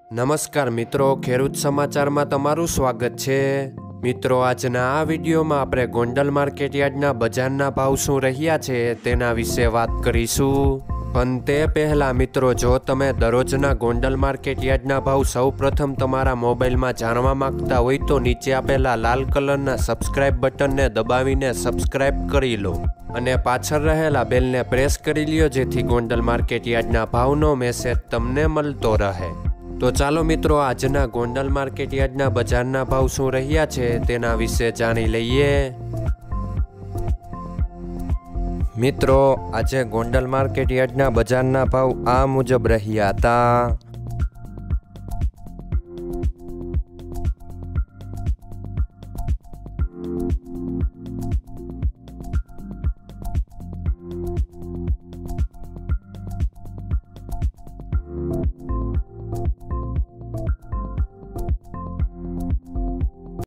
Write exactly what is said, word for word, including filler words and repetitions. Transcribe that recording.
નમસ્કાર મિત્રો, ખેડૂત સમાચારમાં તમારું સ્વાગત છે। મિત્રો, આજના આ વિડીયોમાં આપણે ગોંડલ માર્કેટ યાર્ડના બજારના ભાવ શું રહ્યા છે તેના વિશે વાત કરીશું। પણ તે પહેલાં મિત્રો, જો તમે દરરોજના ગોંડલ માર્કેટ યાર્ડના ભાવ સૌ પ્રથમ તમારા મોબાઈલમાં જાણવા માંગતા હોય તો નીચે આપેલા લાલ કલરના સબસ્ક્રાઇબ બટનને દબાવીને સબસ્ક્રાઇબ કરી લો અને પાછળ રહેલા બેલને પ્રેસ કરી લ્યો, જેથી ગોંડલ માર્કેટ યાર્ડના ભાવનો મેસેજ તમને મળતો રહે। તો ચાલો મિત્રો, આજના ગોંડલ માર્કેટ યાર્ડના બજારના ભાવ શું રહ્યા છે તેના વિશે જાણી લઈએ। મિત્રો, આજે ગોંડલ માર્કેટ યાર્ડના બજારના ભાવ આ મુજબ રહ્યા હતા।